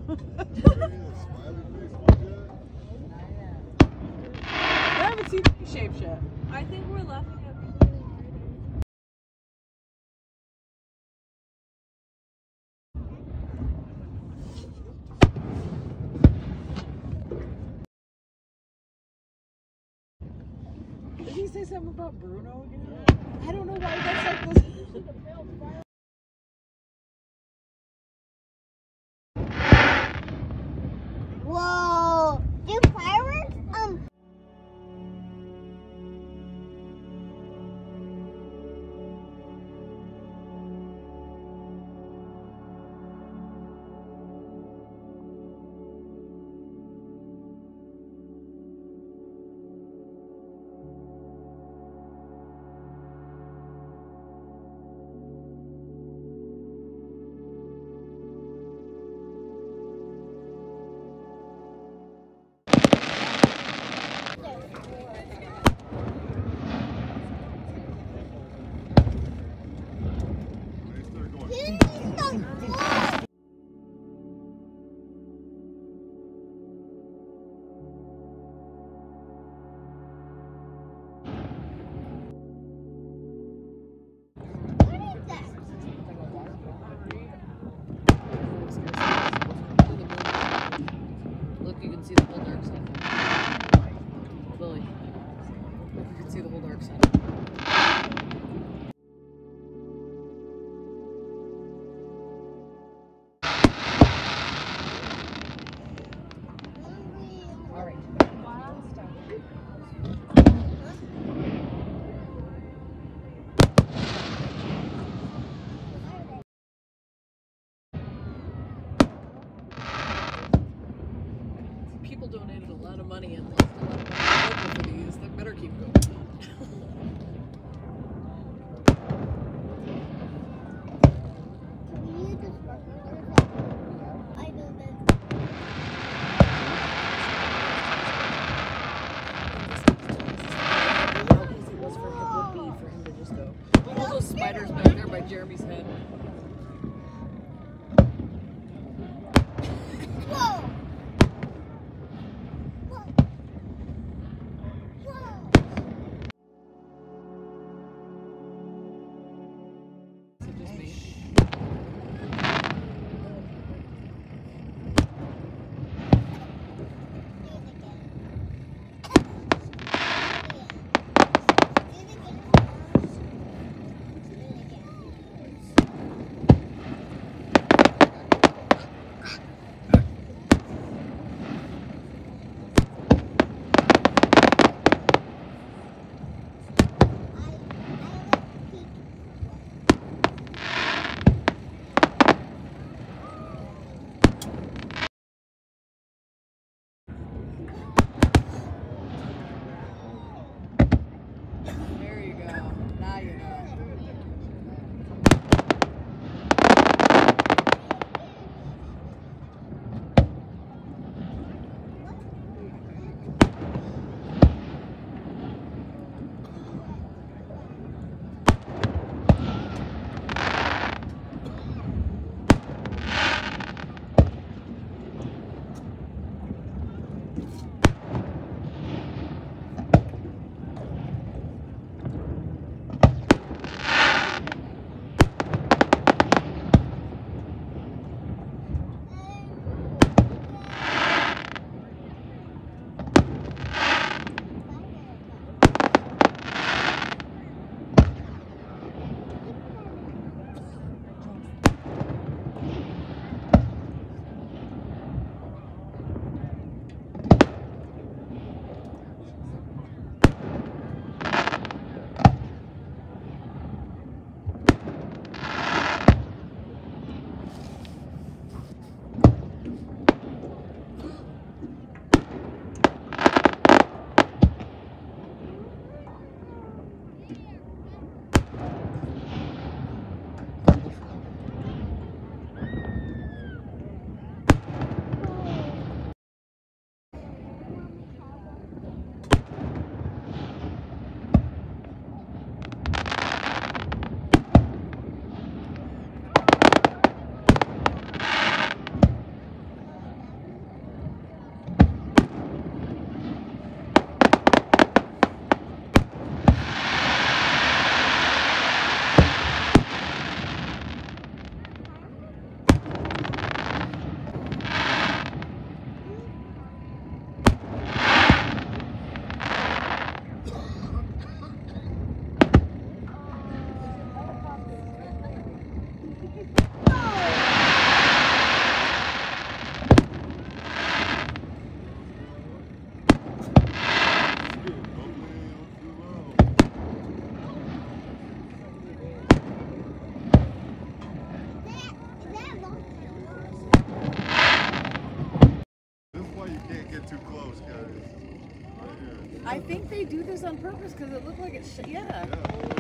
I haven't seen any shapes yet. I think we're laughing at people. Did he say something about Bruno again? I don't know why that's like this. Whoa! Do fireworks? Look, you can see the whole dark side. Lily, look, you can see the whole dark side. All right. People donated a lot of money and left a lot of money for these. They better keep going. All those spiders back there by Jeremy's head. Whoa! Whoa! too close, guys. Right here. I think they do this on purpose because it looked like it's, yeah. Yeah.